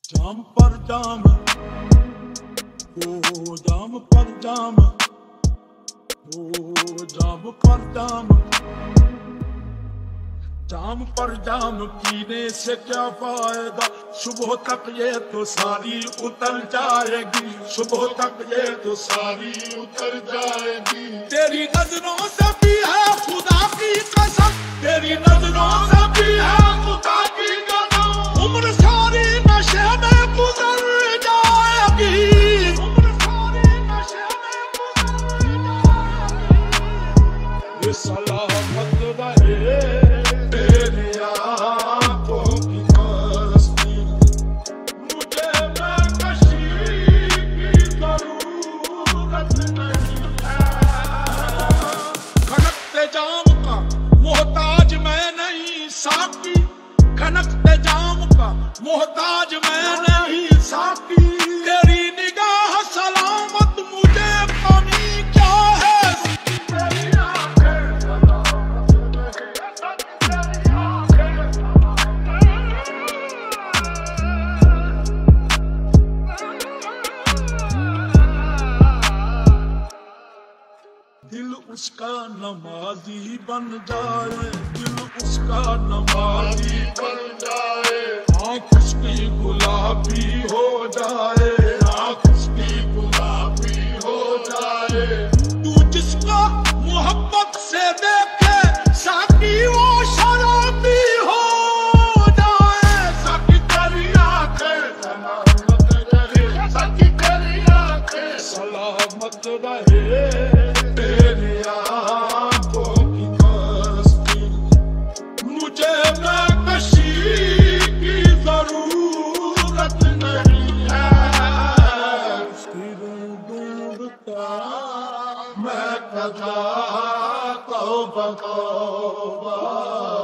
جام پر جام جام پر جام جام پر جام جام پر جام پینے سے کیا فائدہ صبح تک یہ تو ساری اتر جائے گی صبح تک یہ تو ساری اتر جائے گی تیری نظروں سے بھی ہے خدا کی قسم تیری نظروں سے بھی ہے خدا کی قسم عمر ساری نشے میں گزر جائے گی عمر ساری نشے میں گزر جائے گی یہ سلامت رہے محتاج میں نہیں ساقی کھنکتے جام کا محتاج میں نہیں ساقی تیری نگاہ سلامت مجھے پانی کیا ہے دل اس کا نمازی بن جائے دل اس کا نمازی بن جائے آنکھ اس کی گلابی ہو جائے آنکھ اس کی گلابی ہو جائے تو جس کا محبت سے دیکھے ساقی وہ شرابی ہو جائے ساقی تیری آنکھیں سلامت رہے ساقی تیری آنکھیں سلامت رہے تیری آنکھوں کی کشتی مجھے کشی کی ضرورت نہیں ہے ڈھونڈتا میں قضا توبہ توبہ